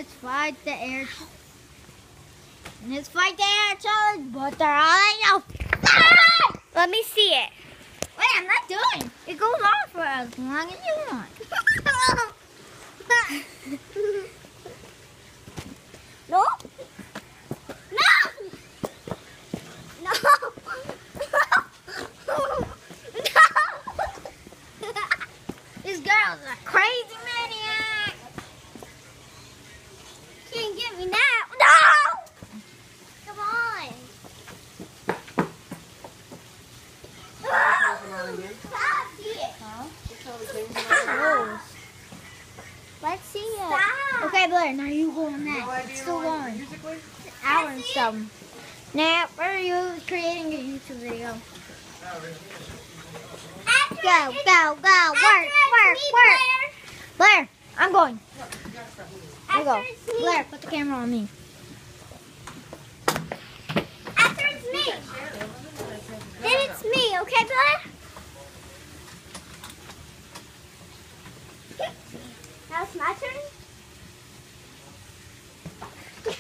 Let's fight the air. Let's fight the air challenge, but they're all out. Let me see it. Wait, I'm not doing. It goes on for as long as you want. No? No! No! This girl's a crazy maniac. Can't get me now. No! Come on. Stop it. Let's see it. Stop. Okay, Blair, now you go on that. It's still going. It's an hour and something. Now, where are you creating a YouTube video? Go, go, go. Work. Blair, I'm going. You go. Blair, put the camera on me. After it's me. Then it's me, okay, Blair? Now it's my turn.